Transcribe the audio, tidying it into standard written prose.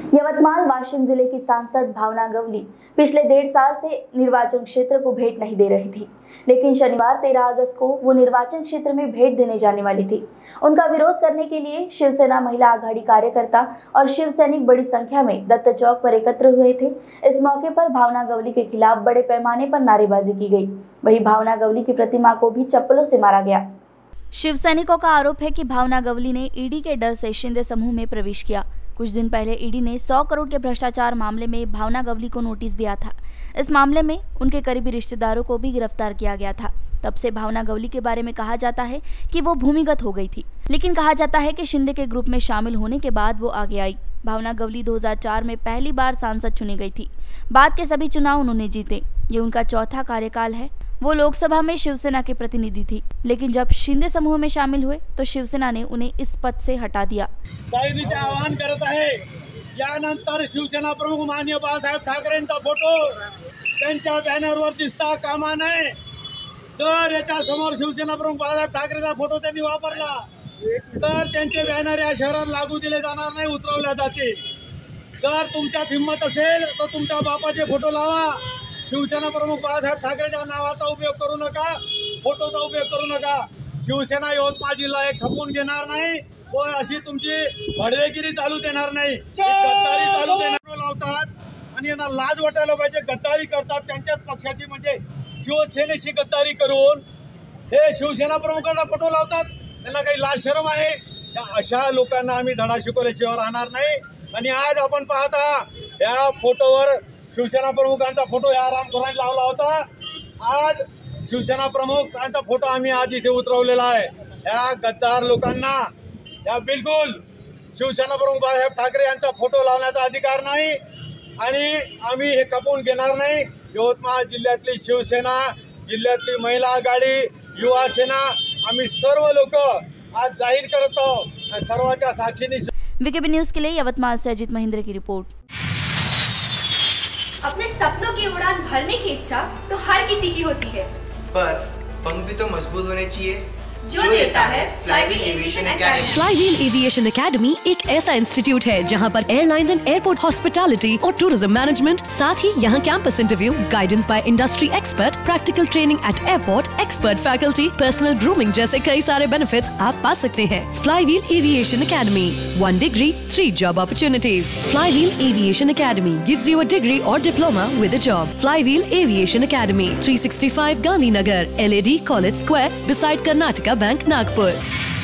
यवतमाल वाशिम जिले की सांसद भावना गवली पिछले 1.5 साल से निर्वाचन क्षेत्र को भेंट नहीं दे रही थी, लेकिन शनिवार 13 अगस्त को वो निर्वाचन क्षेत्र में भेंट देने जाने वाली थी। उनका विरोध करने के लिए शिवसेना महिला आघाड़ी कार्यकर्ता और शिव सैनिक बड़ी संख्या में दत्त चौक पर एकत्र हुए थे। इस मौके पर भावना गवली के खिलाफ बड़े पैमाने पर नारेबाजी की गई। वहीं भावना गवली की प्रतिमा को भी चप्पलों से मारा गया। शिव सैनिकों का आरोप है कि भावना गवली ने ईडी के डर से शिंदे समूह में प्रवेश किया। कुछ दिन पहले ईडी ने 100 करोड़ के भ्रष्टाचार मामले में भावना गवली को नोटिस दिया था। इस मामले में उनके करीबी रिश्तेदारों को भी गिरफ्तार किया गया था। तब से भावना गवली के बारे में कहा जाता है कि वो भूमिगत हो गई थी, लेकिन कहा जाता है कि शिंदे के ग्रुप में शामिल होने के बाद वो आगे आई। भावना गवली 2004 में पहली बार सांसद चुनी गई थी। बाद के सभी चुनाव उन्होंने जीते। ये उनका चौथा कार्यकाल है। वो लोकसभा में शिवसेना के प्रतिनिधि थी, लेकिन जब शिंदे समूह में शामिल हुए तो शिवसेना ने उन्हें इस पद से हटा दिया। आवाहन करत आहे, यानंतर शिवसेना प्रमुख माननीय बाळासाहेब ठाकरेंचा फोटो त्यांच्या बॅनरवर दिसता कामा नये। जर याच्या समोर शिवसेना प्रमुख बाळासाहेब ठाकरेंचा फोटो त्यांनी वापरला तर त्यांचे बॅनर या शहरात लागू दिले जाणार नाही, उतरवल्या जातील। जर तुमच्यात हिम्मत असेल तर तुमच्या बापाचे फोटो लावा। शिवसेना प्रमुख बाळासाहेब ठाकरेंच्या नावाचा उपयोग करू नका, फोटोचा उपयोग करू नका। शिवसेना यवतमाळ जिल्हा एक खपवून घेणार नाही व अशी तुमची भडवेगिरी चालू देणार नाही, गद्दारी चालू देणार लावतात आणि यांना लाज वाटायला पाहिजे। गद्दारी करतात त्यांच्याच पक्षाची, म्हणजे शिवसेनेची गद्दारी करून हे शिवसेना प्रमुखांना फोटो लावतात। त्यांना काही लाज शरम आहे? अशा लोकांना आम्ही धडा शिकवल्याशिवाय राहणार नाही। आणि आज आपण पाहता या फोटोवर शिवसेना प्रमुखांचा फोटो या रामखोरांनी लावला होता। आज शिवसेना प्रमुखांचा फोटो आम्ही आज इथे उतरवलेला आहे। या गद्दार लोकांना या बिलकुल शिवसेना प्रमुख बाळासाहेब ठाकरे यांचा फोटो लावण्याचा अधिकार नाही आणि आम्ही हे खपवून घेणार नाही। यवतमाळ जिल्ह्यातली शिवसेना, जिल्ह्यातली महिला आघाडी, युवा सेना, आम्ही सर्व लोक आज जाहीर करतो सर्वांच्या साक्षीने। वीकेबी न्यूज के लिए यवतमाल से अजित महिंद्रे की रिपोर्ट। अपने सपनों की उड़ान भरने की इच्छा तो हर किसी की होती है, पर पंख भी तो मजबूत होने चाहिए जो देता है Flywheel aviation academy. Flywheel aviation academy एक ऐसा इंस्टीट्यूट है जहां पर एयरलाइंस एंड एयरपोर्ट हॉस्पिटैलिटी और टूरिज्म मैनेजमेंट, साथ ही यहां campus interview, guidance by industry expert, practical training at airport, expert faculty, personal grooming जैसे कई सारे बेनिफिट्स आप पा सकते हैं। Flywheel aviation academy, 1 degree, 3 job opportunities। Flywheel aviation academy gives you a degree or diploma with a job। Flywheel aviation academy, 365 Gandhinagar, LAD College Square, beside Karnataka Bank, Nagpur।